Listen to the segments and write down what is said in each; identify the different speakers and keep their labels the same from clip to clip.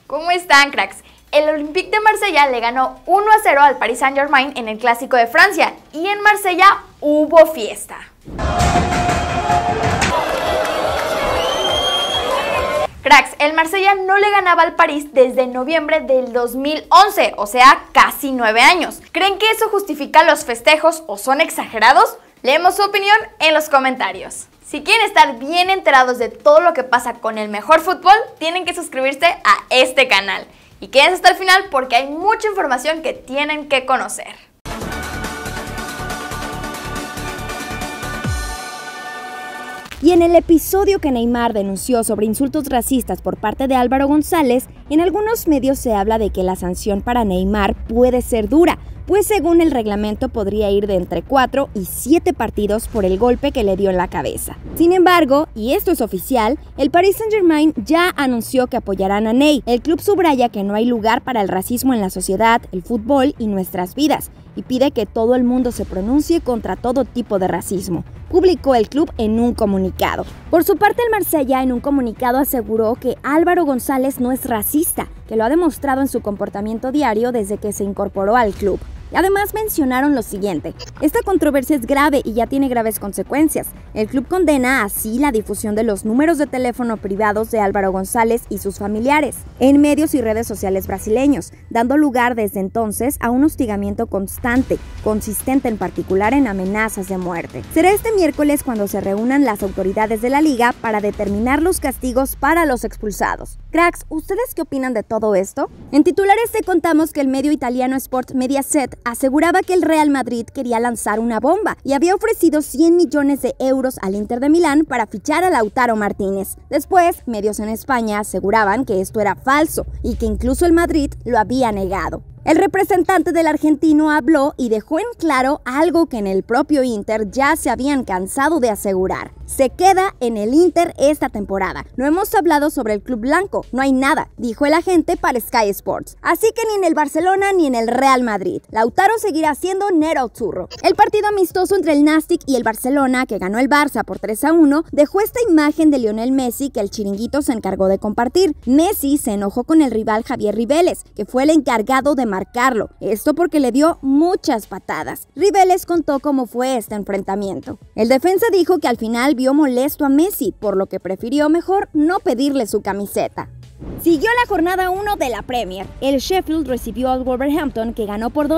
Speaker 1: ¿Cómo están, cracks? El Olympique de Marsella le ganó 1-0 al Paris Saint-Germain en el Clásico de Francia y en Marsella hubo fiesta. Cracks, el Marsella no le ganaba al París desde noviembre del 2011, o sea, casi 9 años. ¿Creen que eso justifica los festejos o son exagerados? Leemos su opinión en los comentarios. Si quieren estar bien enterados de todo lo que pasa con el mejor fútbol, tienen que suscribirse a este canal. Y quédense hasta el final porque hay mucha información que tienen que conocer.
Speaker 2: Y en el episodio que Neymar denunció sobre insultos racistas por parte de Álvaro González, en algunos medios se habla de que la sanción para Neymar puede ser dura, pues según el reglamento podría ir de entre 4 y 7 partidos por el golpe que le dio en la cabeza. Sin embargo, y esto es oficial, el Paris Saint-Germain ya anunció que apoyarán a Ney. El club subraya que no hay lugar para el racismo en la sociedad, el fútbol y nuestras vidas, y pide que todo el mundo se pronuncie contra todo tipo de racismo, publicó el club en un comunicado. Por su parte, el Marsella en un comunicado aseguró que Álvaro González no es racista, que lo ha demostrado en su comportamiento diario desde que se incorporó al club. Y además mencionaron lo siguiente: esta controversia es grave y ya tiene graves consecuencias. El club condena así la difusión de los números de teléfono privados de Álvaro González y sus familiares en medios y redes sociales brasileños, dando lugar desde entonces a un hostigamiento constante, consistente en particular en amenazas de muerte. Será este miércoles cuando se reúnan las autoridades de la liga para determinar los castigos para los expulsados. Cracks, ¿ustedes qué opinan de todo esto? En titulares te contamos que el medio italiano Sport Mediaset aseguraba que el Real Madrid quería lanzar una bomba y había ofrecido 100 millones de euros al Inter de Milán para fichar a Lautaro Martínez. Después, medios en España aseguraban que esto era falso y que incluso el Madrid lo había negado. El representante del argentino habló y dejó en claro algo que en el propio Inter ya se habían cansado de asegurar: se queda en el Inter esta temporada. No hemos hablado sobre el club blanco, no hay nada, dijo el agente para Sky Sports. Así que ni en el Barcelona ni en el Real Madrid. Lautaro seguirá siendo Nerazzurro. El partido amistoso entre el Nastic y el Barcelona, que ganó el Barça por 3-1, dejó esta imagen de Lionel Messi que el chiringuito se encargó de compartir. Messi se enojó con el rival Javier Riveles, que fue el encargado de marcarlo, esto porque le dio muchas patadas. Riveles contó cómo fue este enfrentamiento. El defensa dijo que al final vio molesto a Messi, por lo que prefirió mejor no pedirle su camiseta. Siguió la jornada 1 de la Premier. El Sheffield recibió al Wolverhampton, que ganó por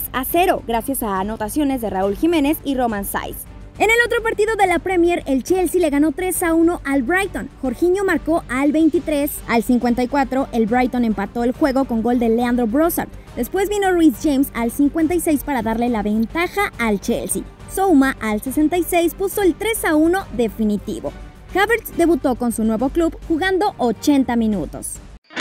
Speaker 2: 2-0 gracias a anotaciones de Raúl Jiménez y Romain Saiz. En el otro partido de la Premier, el Chelsea le ganó 3-1 al Brighton. Jorginho marcó al 23, al 54 el Brighton empató el juego con gol de Leandro Brossard. Después vino Reece James al 56 para darle la ventaja al Chelsea. Zouma al 66 puso el 3-1 definitivo. Havertz debutó con su nuevo club jugando 80 minutos.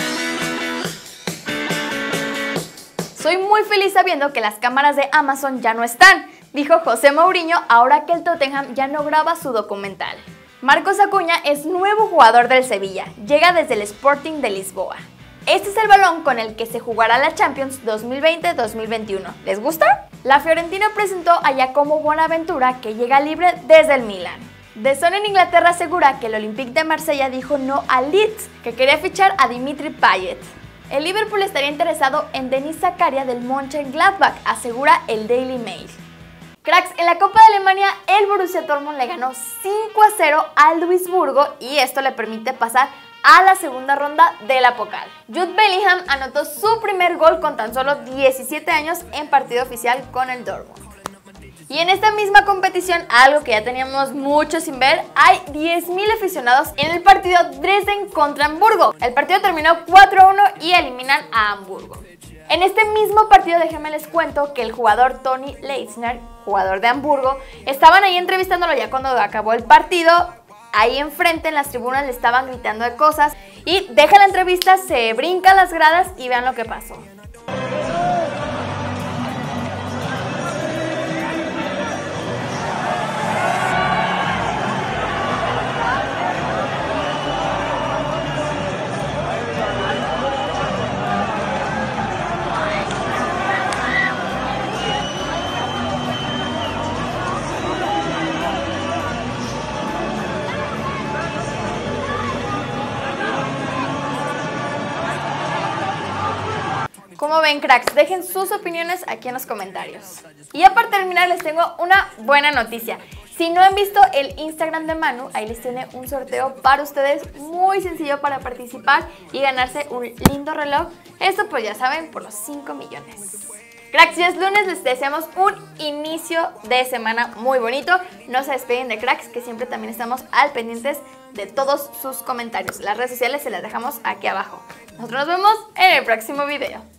Speaker 1: Soy muy feliz sabiendo que las cámaras de Amazon ya no están, dijo José Mourinho ahora que el Tottenham ya no graba su documental. Marcos Acuña es nuevo jugador del Sevilla, llega desde el Sporting de Lisboa. Este es el balón con el que se jugará la Champions 2020-2021. ¿Les gusta? La Fiorentina presentó a Giacomo Buonaventura, que llega libre desde el Milan. The Sun en Inglaterra asegura que el Olympique de Marsella dijo no al Leeds, que quería fichar a Dimitri Payet. El Liverpool estaría interesado en Denis Zakaria del Mönchengladbach, asegura el Daily Mail. Cracks, en la Copa de Alemania, el Borussia Dortmund le ganó 5-0 al Duisburgo y esto le permite pasar a la segunda ronda de la Pokal. Jude Bellingham anotó su primer gol con tan solo 17 años en partido oficial con el Dortmund. Y en esta misma competición, algo que ya teníamos mucho sin ver, hay 10.000 aficionados en el partido Dresden contra Hamburgo. El partido terminó 4-1 y eliminan a Hamburgo. En este mismo partido, déjenme les cuento que el jugador Toni Leisner, jugador de Hamburgo, estaban ahí entrevistándolo ya cuando acabó el partido. Ahí enfrente en las tribunas le estaban gritando de cosas y deja la entrevista, se brinca las gradas y vean lo que pasó. ¿Cómo ven, cracks? Dejen sus opiniones aquí en los comentarios. Y ya para terminar les tengo una buena noticia. Si no han visto el Instagram de Manu, ahí les tiene un sorteo para ustedes muy sencillo para participar y ganarse un lindo reloj. Esto pues ya saben, por los 5 millones. Cracks, ya es lunes, les deseamos un inicio de semana muy bonito. No se despeguen de Cracks, que siempre también estamos al pendientes de todos sus comentarios. Las redes sociales se las dejamos aquí abajo. Nosotros nos vemos en el próximo video.